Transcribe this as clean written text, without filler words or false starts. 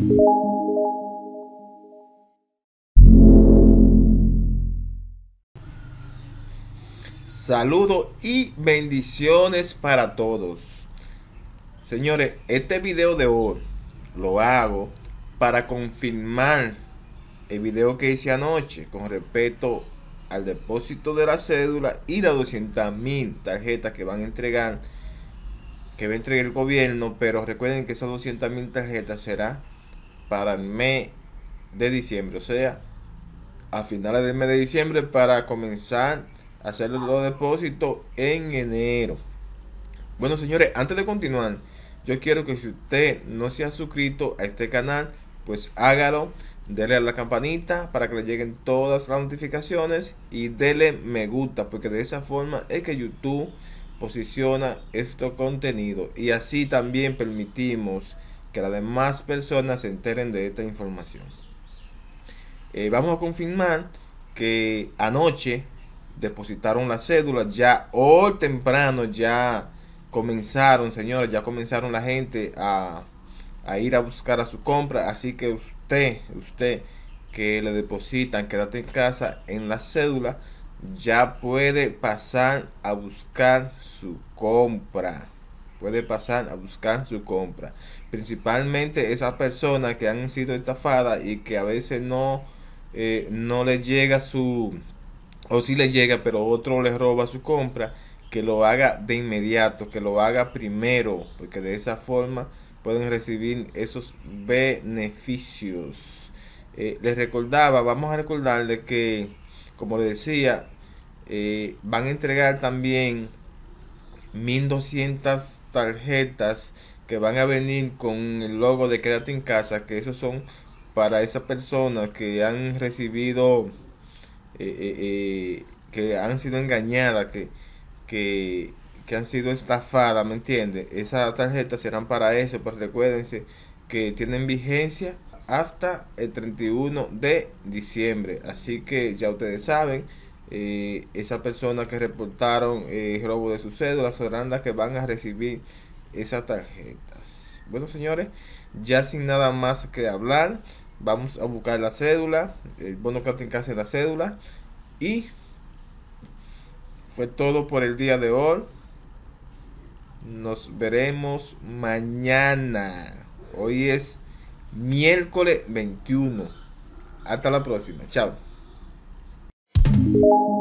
Saludos y bendiciones para todos. Señores, este video de hoy lo hago para confirmar el video que hice anoche con respecto al depósito de la cédula y las 200.000 tarjetas que van a entregar, que va a entregar el gobierno. Pero recuerden que esas 200.000 tarjetas será para el mes de diciembre, o sea, a finales del mes de diciembre, para comenzar a hacer los depósitos en enero. Bueno, señores, antes de continuar, yo quiero que si usted no se ha suscrito a este canal, pues hágalo, dele a la campanita para que le lleguen todas las notificaciones y dele me gusta, porque de esa forma es que YouTube posiciona este contenido y así también permitimos que las demás personas se enteren de esta información. Vamos a confirmar que anoche depositaron la cédula. Ya hoy temprano ya comenzaron, señores, ya comenzaron la gente a ir a buscar a su compra. Así que usted que le depositan, quédate en casa en la cédula, ya puede pasar a buscar su compra. Puede pasar a buscar su compra. Principalmente esas personas que han sido estafadas y que a veces no les llega su, o si les llega pero otro les roba su compra, que lo haga de inmediato, que lo haga primero, porque de esa forma pueden recibir esos beneficios. Vamos a recordarles que, como les decía, van a entregar también 1.200 tarjetas que van a venir con el logo de Quédate en Casa, que esos son para esas personas que han recibido, que han sido engañadas, que han sido estafadas, ¿me entiende? Esas tarjetas serán para eso, pero recuérdense que tienen vigencia hasta el 31 de diciembre. Así que ya ustedes saben, esas personas que reportaron robo de sus cédulas serán las que van a recibir esas tarjetas. Bueno, señores, ya sin nada más que hablar, vamos a buscar la cédula, el bono Quédate en Casa en la cédula. Y fue todo por el día de hoy. Nos veremos mañana. Hoy es miércoles 21. Hasta la próxima. Chao.